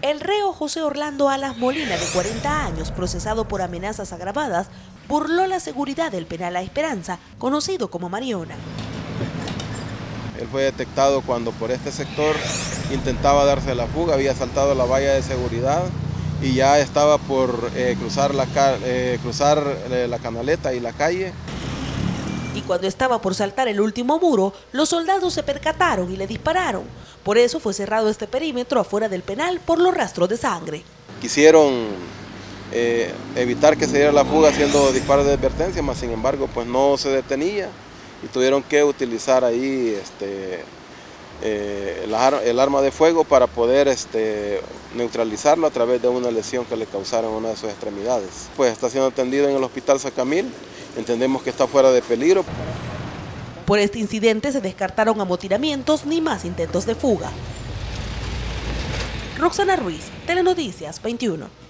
El reo José Orlando Alas Molina, de 40 años, procesado por amenazas agravadas, burló la seguridad del penal La Esperanza, conocido como Mariona. Él fue detectado cuando por este sector intentaba darse la fuga, había saltado la valla de seguridad y ya estaba por cruzar la canaleta y la calle. Y cuando estaba por saltar el último muro, los soldados se percataron y le dispararon. Por eso fue cerrado este perímetro afuera del penal por los rastros de sangre. Quisieron evitar que se diera la fuga haciendo disparos de advertencia, mas sin embargo pues no se detenía y tuvieron que utilizar ahí el arma de fuego para poder neutralizarlo a través de una lesión que le causaron en una de sus extremidades. Pues está siendo atendido en el Hospital Sacamil, entendemos que está fuera de peligro. Por este incidente se descartaron amotinamientos ni más intentos de fuga. Roxana Ruiz, Telenoticias 21.